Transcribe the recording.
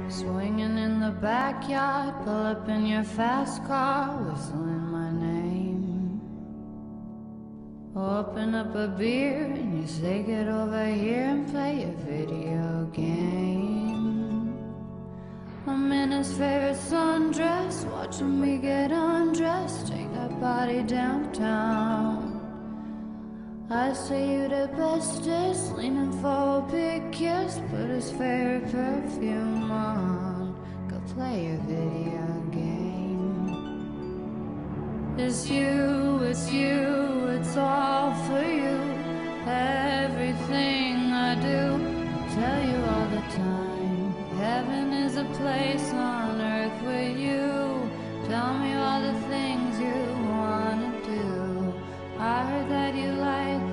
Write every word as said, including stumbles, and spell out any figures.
Swinging in the backyard, pull up in your fast car, whistling my name. Open up a beer and you say get over here and play a video game. I'm in his favorite sundress, watching me get undressed, take that body downtown. I say you the bestest, leaning for a big kiss, put his favorite perfume on, go play a video game. It's you, it's you, it's all for you. Everything I do, tell you all the time. Heaven is a place on earth with you. Tell me all the things you wanna do. I heard that you like